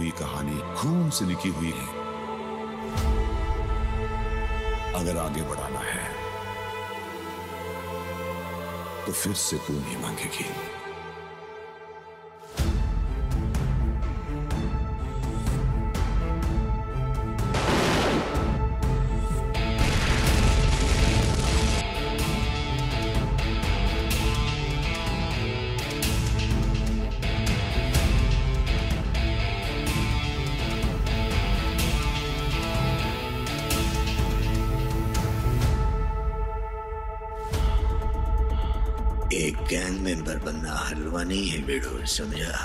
हुई कहानी खून से लिखी हुई है। अगर आगे बढ़ाना है तो फिर से तू नहीं मांगेगी। एक गैंग मेंबर बनना हलवा नहीं है बेड़ो, समझा?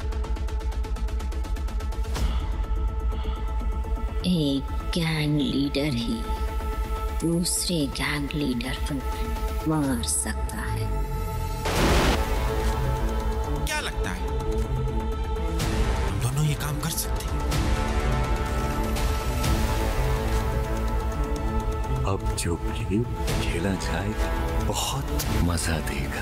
एक गैंग लीडर ही दूसरे गैंग लीडर को मार सकता है। क्या लगता है हम दोनों ये काम कर सकते हैं? अब जो गेम खेला जाएगा बहुत मजा देगा।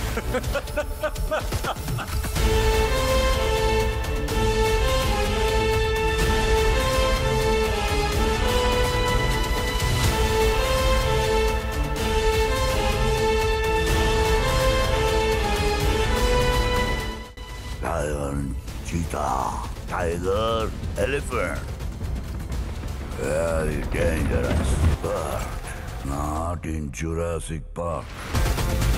Lion, cheetah, tiger, elephant. Very dangerous, but not in Jurassic Park.